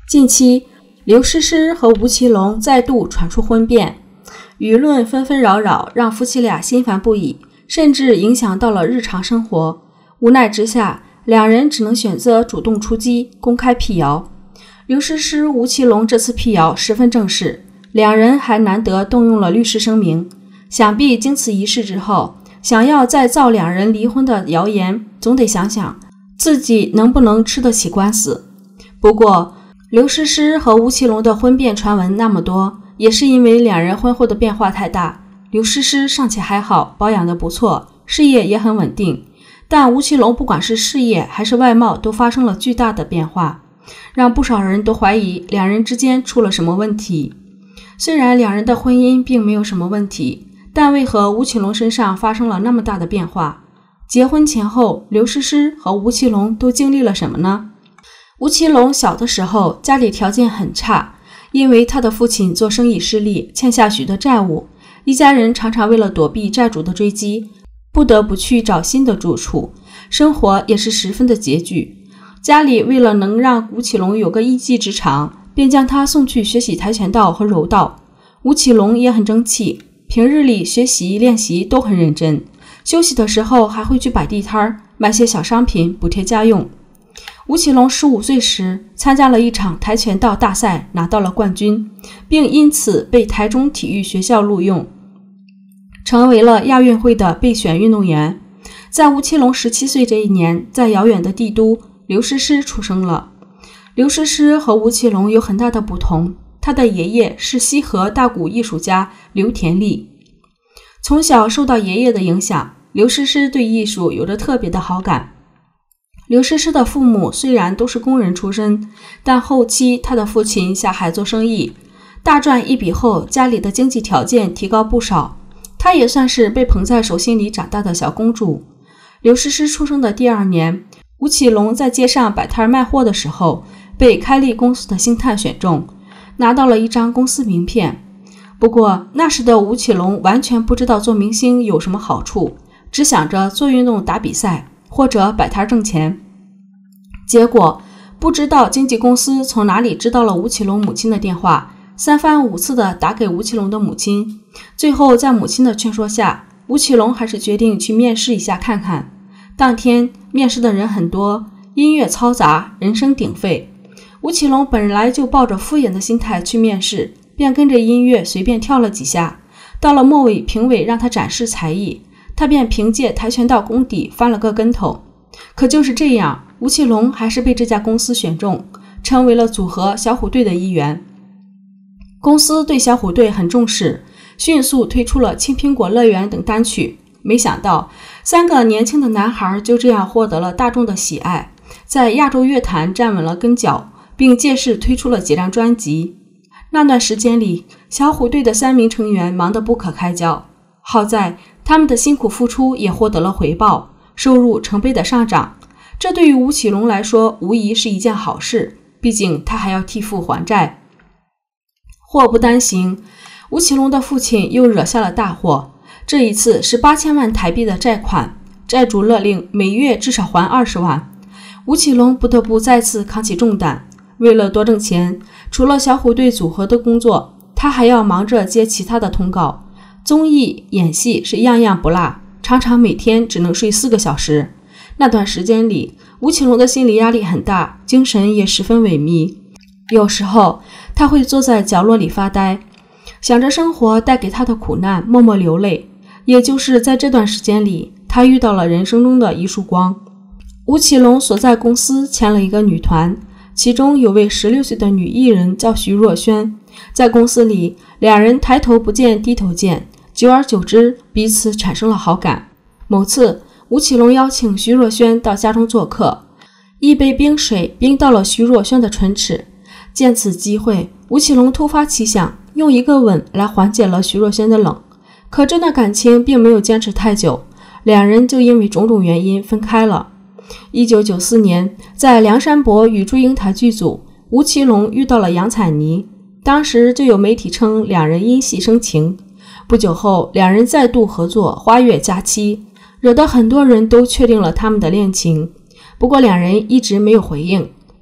近期，刘诗诗和吴奇隆再度传出婚变，舆论纷纷扰扰，让夫妻俩心烦不已，甚至影响到了日常生活。无奈之下，两人只能选择主动出击，公开辟谣。刘诗诗、吴奇隆这次辟谣十分正式，两人还难得动用了律师声明。想必经此一事之后，想要再造两人离婚的谣言，总得想想自己能不能吃得起官司。不过，刘诗诗和吴奇隆的婚变传闻那么多，也是因为两人婚后的变化太大。刘诗诗尚且还好，保养得不错，事业也很稳定，但吴奇隆不管是事业还是外貌都发生了巨大的变化，让不少人都怀疑两人之间出了什么问题。虽然两人的婚姻并没有什么问题，但为何吴奇隆身上发生了那么大的变化？结婚前后，刘诗诗和吴奇隆都经历了什么呢？吴奇隆小的时候家里条件很差，因为他的父亲做生意失利，欠下许多债务，一家人常常为了躲避债主的追击，不得不去找新的住处，生活也是十分的拮据。家里为了能让吴奇隆有个一技之长，便将他送去学习跆拳道和柔道。吴奇隆也很争气，平日里学习练习都很认真，休息的时候还会去摆地摊卖些小商品补贴家用。吴奇隆15岁时参加了一场跆拳道大赛，拿到了冠军，并因此被台中体育学校录用，成为了亚运会的备选运动员。在吴奇隆17岁这一年，在遥远的帝都，刘诗诗出生了。刘诗诗和吴奇隆有很大的不同，他的爷爷是西河大鼓艺术家刘田利。从小受到爷爷的影响，刘诗诗对艺术有着特别的好感。刘诗诗的父母虽然都是工人出身，但后期他的父亲下海做生意，大赚一笔后，家里的经济条件提高不少，她也算是被捧在手心里长大的小公主。刘诗诗出生的第2年，吴奇隆在街上摆摊卖货的时候，被开立公司的星探选中，拿到了一张公司名片。不过那时的吴奇隆完全不知道做明星有什么好处，只想着做运动打比赛或者摆摊挣钱。结果不知道经纪公司从哪里知道了吴奇隆母亲的电话，3番5次的打给吴奇隆的母亲。最后在母亲的劝说下，吴奇隆还是决定去面试一下看看。当天面试的人很多，音乐嘈杂，人声鼎沸。吴奇隆本来就抱着敷衍的心态去面试，便跟着音乐随便跳了几下。到了末尾，评委让他展示才艺，他便凭借跆拳道功底翻了个跟头。可就是这样，吴奇隆还是被这家公司选中，成为了组合小虎队的一员。公司对小虎队很重视，迅速推出了青苹果乐园等单曲。没想到3个年轻的男孩就这样获得了大众的喜爱，在亚洲乐坛站稳了跟脚，并借势推出了几张专辑。那段时间里，小虎队的3名成员忙得不可开交，好在他们的辛苦付出也获得了回报，收入成倍的上涨。这对于吴奇隆来说无疑是一件好事，毕竟他还要替父还债。祸不单行，吴奇隆的父亲又惹下了大祸，这一次是8000万台币的债款，债主勒令每月至少还20万。吴奇隆不得不再次扛起重担，为了多挣钱，除了小虎队组合的工作，他还要忙着接其他的通告，综艺、演戏是样样不落，常常每天只能睡4个小时。那段时间里，吴奇隆的心理压力很大，精神也十分萎靡。有时候他会坐在角落里发呆，想着生活带给他的苦难，默默流泪。也就是在这段时间里，他遇到了人生中的一束光。吴奇隆所在公司签了一个女团，其中有位16岁的女艺人叫徐若瑄。在公司里，两人抬头不见低头见，久而久之，彼此产生了好感。某次，吴奇隆邀请徐若瑄到家中做客，一杯冰水冰到了徐若瑄的唇齿。见此机会，吴奇隆突发奇想，用一个吻来缓解了徐若瑄的冷。可这段感情并没有坚持太久，两人就因为种种原因分开了。1994年，在梁山伯与祝英台剧组，吴奇隆遇到了杨采妮，当时就有媒体称两人因戏生情。不久后，两人再度合作《花月佳期》，惹得很多人都确定了他们的恋情。不过两人一直没有回应，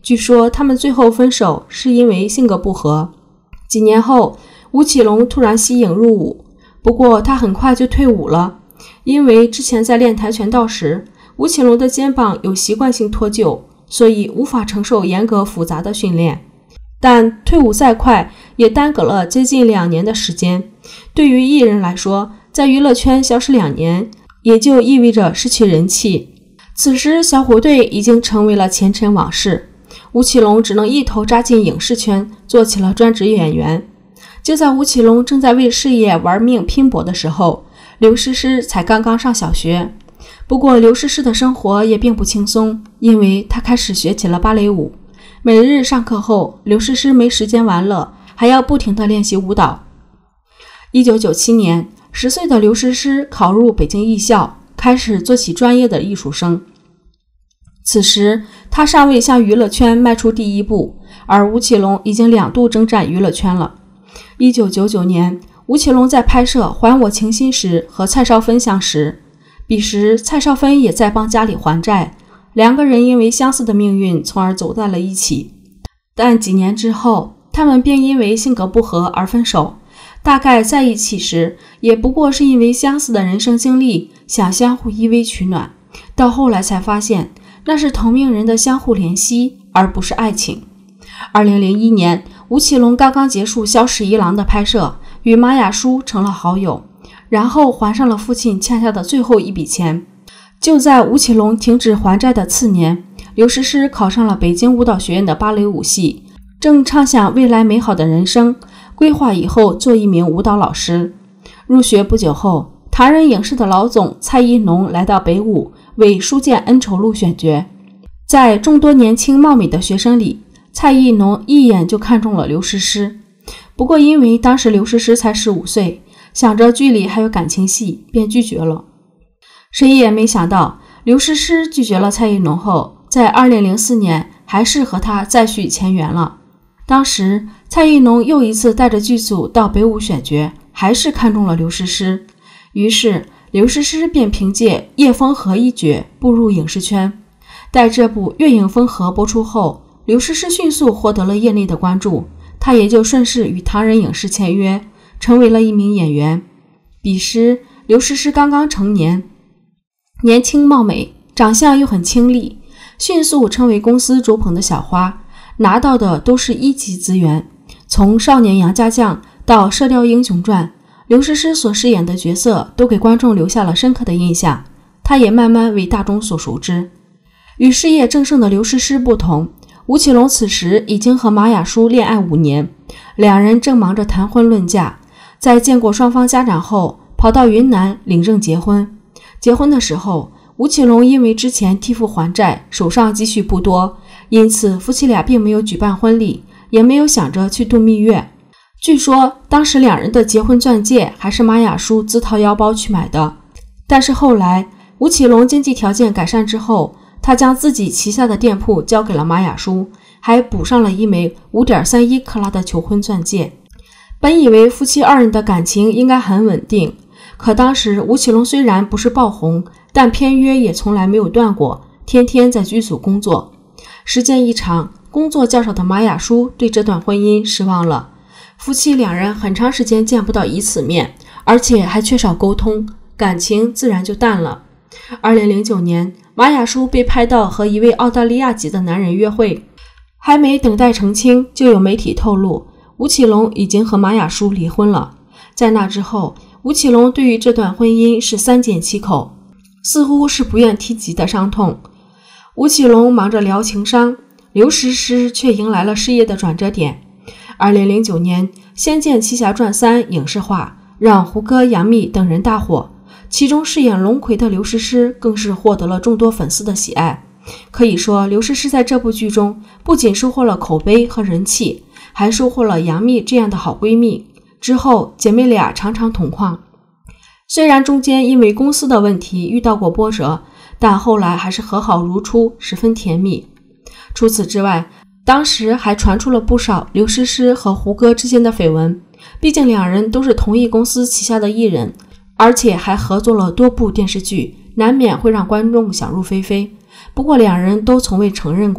据说他们最后分手是因为性格不合。几年后，吴奇隆突然息影入伍，不过他很快就退伍了，因为之前在练跆拳道时，吴奇隆的肩膀有习惯性脱臼，所以无法承受严格复杂的训练。但退伍再快，也耽搁了接近2年的时间。对于艺人来说，在娱乐圈消失2年，也就意味着失去人气。此时小虎队已经成为了前尘往事，吴奇隆只能一头扎进影视圈，做起了专职演员。就在吴奇隆正在为事业玩命拼搏的时候，刘诗诗才刚刚上小学。不过刘诗诗的生活也并不轻松，因为她开始学起了芭蕾舞。每日上课后，刘诗诗没时间玩乐，还要不停地练习舞蹈。1997年，10岁的刘诗诗考入北京艺校，开始做起专业的艺术生。此时她尚未向娱乐圈迈出第一步，而吴奇隆已经2度征战娱乐圈了。1999年，吴奇隆在拍摄《还我情心》时和蔡少芬相识，彼时蔡少芬也在帮家里还债，两个人因为相似的命运，从而走在了一起。但几年之后，他们便因为性格不合而分手。大概在一起时，也不过是因为相似的人生经历，想相互依偎取暖。到后来才发现，那是同命人的相互怜惜，而不是爱情。2001年，吴奇隆刚刚结束《萧十一郎》的拍摄，与马雅舒成了好友，然后还上了父亲欠下的最后一笔钱。就在吴奇隆停止还债的次年，刘诗诗考上了北京舞蹈学院的芭蕾舞系，正畅想未来美好的人生，规划以后做一名舞蹈老师。入学不久后，唐人影视的老总蔡一农来到北舞，为书剑恩仇录选角。在众多年轻貌美的学生里，蔡一农一眼就看中了刘诗诗。不过因为当时刘诗诗才15岁，想着剧里还有感情戏，便拒绝了。谁也没想到，刘诗诗拒绝了蔡一农后，在2004年还是和他再续前缘了。当时蔡一农又一次带着剧组到北舞选角，还是看中了刘诗诗，于是刘诗诗便凭借《夜风河》一角步入影视圈。待这部《月影风河》播出后，刘诗诗迅速获得了业内的关注，她也就顺势与唐人影视签约，成为了一名演员。彼时刘诗诗刚刚成年，年轻貌美，长相又很清丽，迅速成为公司追捧的小花，拿到的都是1级资源。从《少年杨家将》到《射雕英雄传》，刘诗诗所饰演的角色都给观众留下了深刻的印象，她也慢慢为大众所熟知。与事业正盛的刘诗诗不同，吴奇隆此时已经和马雅舒恋爱5年，两人正忙着谈婚论嫁。在见过双方家长后，跑到云南领证结婚。结婚的时候，吴奇隆因为之前替父还债，手上积蓄不多，因此夫妻俩并没有举办婚礼，也没有想着去度蜜月。据说当时两人的结婚钻戒还是马雅舒自掏腰包去买的。但是后来吴奇隆经济条件改善之后，他将自己旗下的店铺交给了马雅舒，还补上了一枚 5.31 克拉的求婚钻戒。本以为夫妻二人的感情应该很稳定，可当时吴奇隆虽然不是爆红，但片约也从来没有断过，天天在剧组工作。时间一长，工作较少的马雅舒对这段婚姻失望了，夫妻两人很长时间见不到一次面，而且还缺少沟通，感情自然就淡了。2009年，马雅舒被拍到和一位澳大利亚籍的男人约会，还没等待澄清，就有媒体透露吴奇隆已经和马雅舒离婚了。在那之后，吴奇隆对于这段婚姻是3缄其口，似乎是不愿提及的伤痛。吴奇隆忙着疗情伤，刘诗诗却迎来了事业的转折点。2009年，《仙剑奇侠传3》影视化，让胡歌、杨幂等人大火，其中饰演龙葵的刘诗诗更是获得了众多粉丝的喜爱。可以说，刘诗诗在这部剧中不仅收获了口碑和人气，还收获了杨幂这样的好闺蜜。之后姐妹俩常常同框，虽然中间因为公司的问题遇到过波折，但后来还是和好如初，十分甜蜜。除此之外，当时还传出了不少刘诗诗和胡歌之间的绯闻，毕竟两人都是同一公司旗下的艺人，而且还合作了多部电视剧，难免会让观众想入非非。不过两人都从未承认过。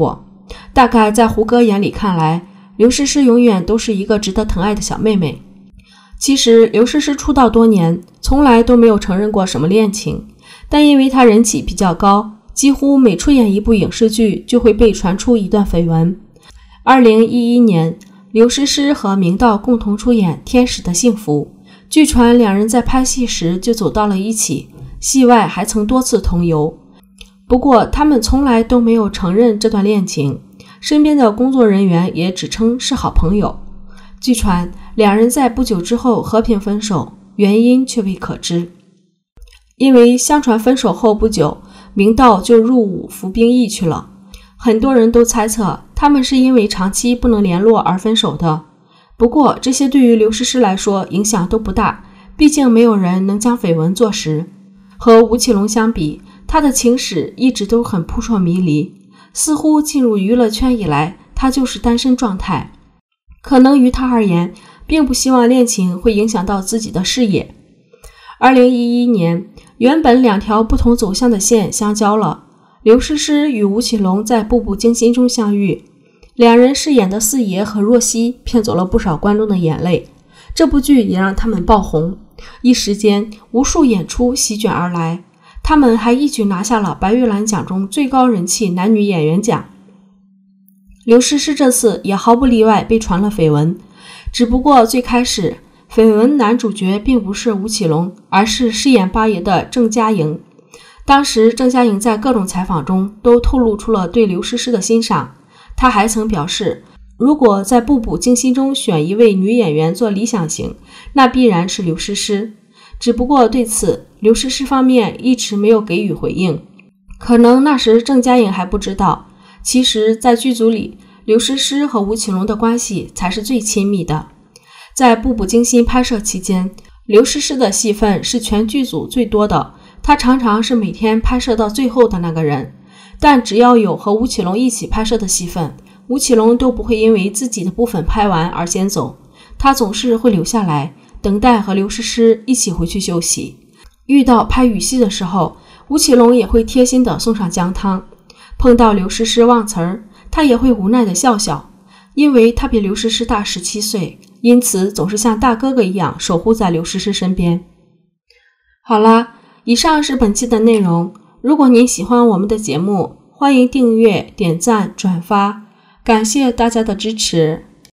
大概在胡歌眼里看来，刘诗诗永远都是一个值得疼爱的小妹妹。其实刘诗诗出道多年，从来都没有承认过什么恋情，但因为她人气比较高，几乎每出演一部影视剧就会被传出一段绯闻。2011年，刘诗诗和明道共同出演《天使的幸福》，据传两人在拍戏时就走到了一起，戏外还曾多次同游。不过他们从来都没有承认这段恋情，身边的工作人员也只称是好朋友。据传两人在不久之后和平分手，原因却未可知。因为相传分手后不久，明道就入伍服兵役去了，很多人都猜测他们是因为长期不能联络而分手的。不过这些对于刘诗诗来说影响都不大，毕竟没有人能将绯闻坐实。和吴奇隆相比，他的情史一直都很扑朔迷离，似乎进入娱乐圈以来，他就是单身状态。可能于他而言，并不希望恋情会影响到自己的事业。2011年，原本两条不同走向的线相交了。刘诗诗与吴奇隆在《步步惊心》中相遇，两人饰演的四爷和若曦骗走了不少观众的眼泪，这部剧也让他们爆红，一时间无数演出席卷而来，他们还一举拿下了白玉兰奖中最高人气男女演员奖。刘诗诗这次也毫不例外被传了绯闻，只不过最开始绯闻男主角并不是吴奇隆，而是饰演八爷的郑嘉颖。当时郑嘉颖在各种采访中都透露出了对刘诗诗的欣赏，她还曾表示，如果在步步惊心中选一位女演员做理想型，那必然是刘诗诗。只不过对此刘诗诗方面一直没有给予回应，可能那时郑嘉颖还不知道，其实在剧组里，刘诗诗和吴奇隆的关系才是最亲密的。在步步惊心拍摄期间，刘诗诗的戏份是全剧组最多的，她常常是每天拍摄到最后的那个人。但只要有和吴奇隆一起拍摄的戏份，吴奇隆都不会因为自己的部分拍完而先走，他总是会留下来，等待和刘诗诗一起回去休息。遇到拍雨戏的时候，吴奇隆也会贴心地送上姜汤。碰到刘诗诗忘词儿，他也会无奈地笑笑，因为他比刘诗诗大17岁，因此总是像大哥哥一样守护在刘诗诗身边。好啦，以上是本期的内容。如果您喜欢我们的节目，欢迎订阅、点赞、转发，感谢大家的支持。